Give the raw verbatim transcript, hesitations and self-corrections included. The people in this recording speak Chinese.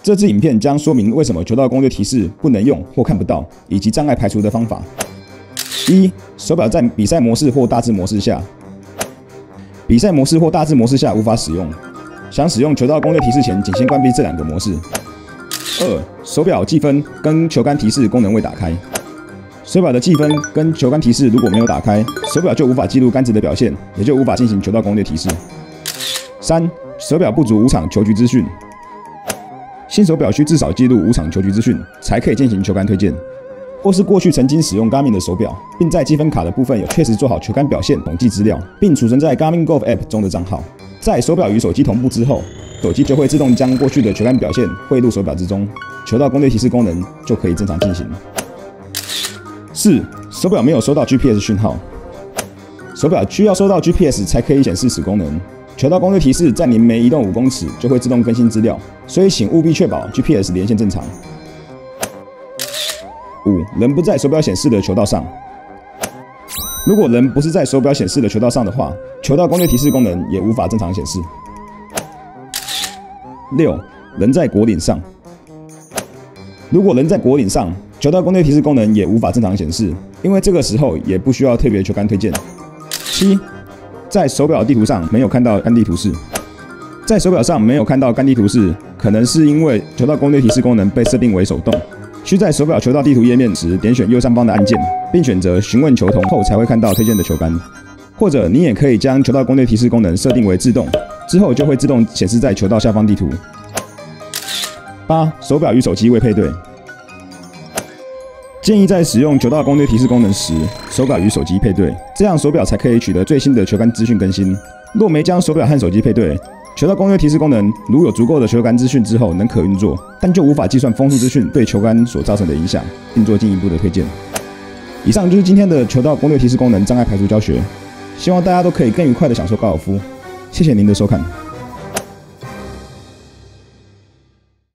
这支影片将说明为什么球道攻略提示不能用或看不到，以及障碍排除的方法。一、手表在比赛模式或大致模式下，比赛模式或大致模式下无法使用。想使用球道攻略提示前，请先关闭这两个模式。二、手表计分跟球杆提示功能未打开。手表的计分跟球杆提示如果没有打开，手表就无法记录杆子的表现，也就无法进行球道攻略提示。三、手表不足五场球局资讯。新手表需至少记录五场球局资讯，才可以进行球杆推荐。或是过去曾经使用 Garmin 的手表，并在积分卡的部分有确实做好球杆表现统计资料，并储存在 Garmin Golf App 中的账号，在手表与手机同步之后，手机就会自动将过去的球杆表现汇入手表之中，球道攻略提示功能就可以正常进行。四、手表没有收到 G P S 讯号。手表需要收到 G P S 才可以显示此功能。球道攻略提示在您每移动五公尺就会自动更新资料，所以请务必确保 G P S 连线正常。五、人不在手表显示的球道上。如果人不是在手表显示的球道上的话，球道攻略提示功能也无法正常显示。六、人在果岭上。如果人在果岭上，球道攻略提示功能也无法正常显示，因为这个时候也不需要特别球杆推荐。七、在手表地图上没有看到杆地图示。在手表上没有看到杆地图示，可能是因为球道攻略提示功能被设定为手动，需在手表球道地图页面时点选右上方的按键，并选择询问球童后才会看到推荐的球杆。或者你也可以将球道攻略提示功能设定为自动，之后就会自动显示在球道下方地图。八、手表与手机未配对。建议在使用球道攻略提示功能时，手表与手机配对，这样手表才可以取得最新的球杆资讯更新。若没将手表和手机配对，球道攻略提示功能如有足够的球杆资讯之后能可运作，但就无法计算风速资讯对球杆所造成的影响，并做进一步的推荐。以上就是今天的球道攻略提示功能障碍排除教学，希望大家都可以更愉快的享受高尔夫。谢谢您的收看。